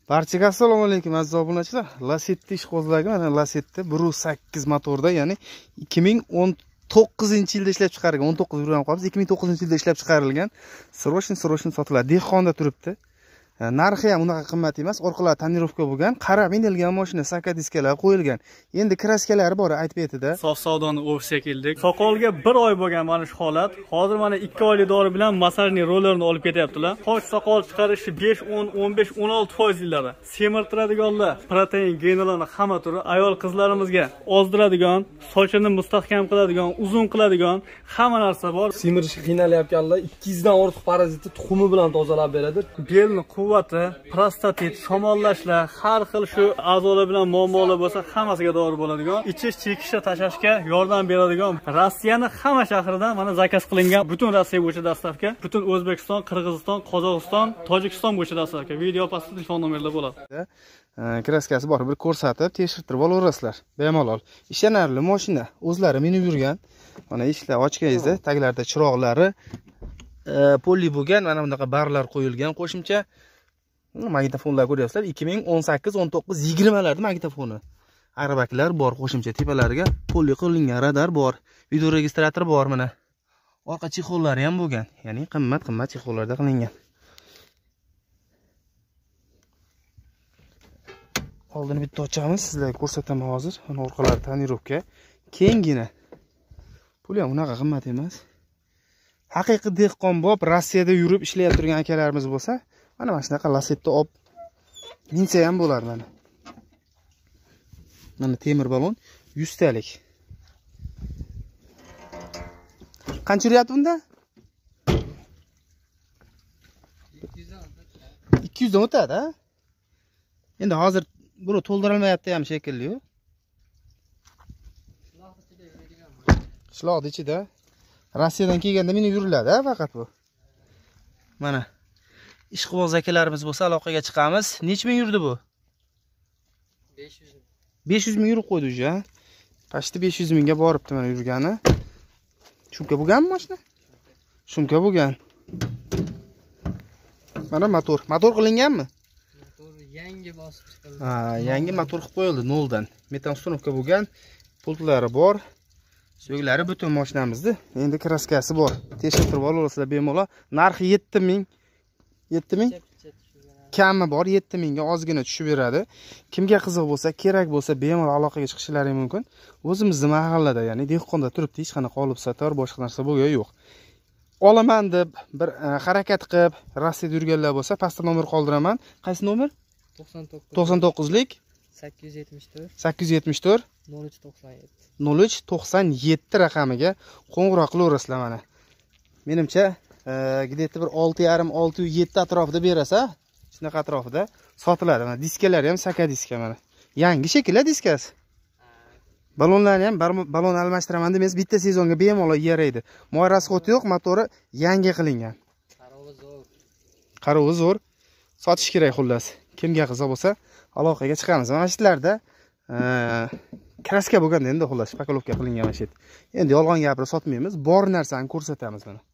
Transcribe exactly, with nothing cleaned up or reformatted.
Barchaga assalomu alaykum aziz obunachilar. Lacetti ish qo'zlagi mana Lacetti bir nuqta sakkiz motorda, ya'ni ikki ming o'n to'qqizinchi yilda ishlab chiqarilgan. o'n to'qqiz yil qoldi. ikki ming to'qqizinchi yilda ishlab chiqarilgan. Sroshin sroshin sotiladi. Dehqonda turibdi. Narxi ham unaqa qimmat emas. Orqalar tonirovka bo'lgan, qarab minilgan mashina, saka diskalar qo'yilgan. Endi kraskalari bor aytib aytdi-da. Sof savdoni ofisga keldik. Soqolga bir oy bo'lgan mana shu holat. Hozir mana ikki oylik dori bilan masajning rollerini olib ketyaptilar. Qosh soqol chiqarishi besh, o'n, o'n besh, o'n olti foizlari. Semirtiradiganlar, protein, genlarni hamma turi ayol qizlarimizga ozdiradigan, sochini mustahkam qiladigan, uzun qiladigan hamma narsa bor. Semirishga qiynalayotganlar ikki yuz dan ortiq parazitni tuxumi bilan tozalab beradi. Belni quvvati, prostatit, shamollashlar, har xil shu a'zolar bilan muammolar bo'lsa, hammasiga dori bo'ladigan, ichish, chekishga, tashlashga yordam beradigan. Rossiyani hamma shahridan mana zakaz qilingan, butun Rossiya bo'yicha dastavka, butun O'zbekiston, Qirg'iziston, Qozog'iston, Tojikiston bo'yicha dastavka. Video pastda telefon nomerlar bo'ladi. Kraskasi bor, bir ko'rsatib, tekshirtirib olasizlar. Bemalol. Ishonarli mashina, o'zlari minib yurgan. Mana eshiklar ochganda taglarida chiroqlari poli bo'lgan, mana bunaqa barlar qo'yilgan qo'shimcha. Magnitofonlar ko'ryapsizlar, ikki ming o'n sakkiz, o'n to'qqiz, yigirma larda magnitofoni. Arabaklar bor, qo'shimcha tepalariga poli qilingan radar bor, video registrator bor mana. Orqa chexollari ham bo'lgan, ya'ni qimmat-qimmat chexollarda qilingan. Oldini bitta ochamiz, sizlarga ko'rsataman hozir. Mana orqalari tonirovka, kengina. Puli ham unaqa qimmat emas. Haqiqiy dehqon bo'lib, Rossiyada yurib ishlayib turgan akalarimiz bo'lsa, mana mana shunaqa Lacetti olib minsa ham bo'lar mana. Mana temir balon yuz talik. Qancha yuryapti bunda? ikki yuz dan o'tadi, ha? Endi hozir buni to'ldirilmayapti ham shekilli-yu. Qishloqda ichida Rossiyadan kelganda meni yuriladi, ha, faqat bu. Mana ishqiboz akalarimiz bo'lsa aloqaga chiqamiz. Necha ming yurdi bu? besh yuz ming. besh yuz ming yurib qo'ydi o'sha. Qashti besh yuz mingga boribdi mana yurgani. Shumka bo'lganmi mashina? Shumka bo'lgan. Mana motor. Motor qilinganmi? Motor yangi bosib chiqildi. Ha, yangi motor qilib qo'yildi noldan. Metan uстановка bo'lgan. Pultlari bor. So'glari butun mashinamizda. Endi kraskasi bor. Tekshirtirib olasizlar bemalol. Narxi yetti ming. yetti ming. Kami bor, yetti mingga ozgina tushib beradi. Kimga qiziq bo'lsa, kerak bo'lsa bemalol aloqaga chiqishlari mumkin. O'zimizning mahallada, ya'ni dehqonda turibdi, hech qanaqa olib sotar, boshqa narsa bo'lgan yo'q. Olaman deb bir harakat qilib, Rossiyada yurganlar bo'lsa, pastda nomer qoldiraman. Qaysi nomer? to'qson to'qqiz. to'qson to'qqizlik sakkiz yuz yetmish to'rt. sakkiz yuz yetmish to'rt. nol uch to'qson yetti. nol uch to'qson yetti raqamiga qo'ng'iroq qilaverasizlar mana. Menimcha, gidetda bir olti yarim olti yetti atrofida berasa, shunaqa atrofida sotiladi. Mana diskalari ham saka diska mana. Yangi shekilli diskasi. Balonlarni ham balon almashtiraman demaysiz, bitta sezonga bemalol yaraydi. Moy rasxoti yo'q, motori yangi qilingan. Qarovi zo'r. Qarovi zo'r. Sotish kerak xullas. Kimga qiziq bo'lsa, aloqaga chiqamiz. Mana shularda kraska bo'lganda endi xullas pakolovka qilingan mashina. Endi yolg'on gapirib sotmaymiz, bor narsani ko'rsatamiz mana.